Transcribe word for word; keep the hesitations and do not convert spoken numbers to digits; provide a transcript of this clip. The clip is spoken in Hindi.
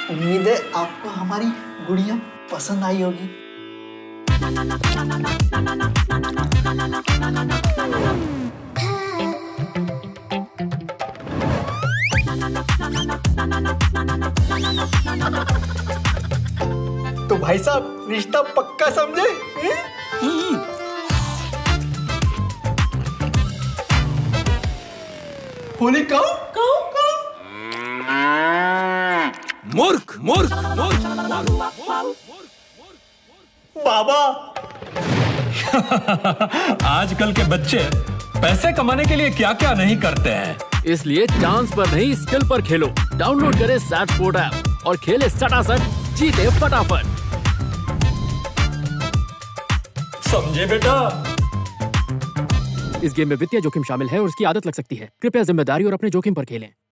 उम्मीद है आपको हमारी गुड़िया पसंद आई होगी। तो भाई साहब रिश्ता पक्का समझे? बोली काऊ काऊ काऊ। मूर्ख मूर्ख मूर्ख बाबा। आजकल के बच्चे पैसे कमाने के लिए क्या क्या नहीं करते हैं, इसलिए चांस पर नहीं स्किल पर खेलो। डाउनलोड करें सैट स्पोर्ट ऐप और खेले सटासट, जीते फटाफट। समझे बेटा? इस गेम में वित्तीय जोखिम शामिल है और उसकी आदत लग सकती है। कृपया जिम्मेदारी और अपने जोखिम पर खेलें।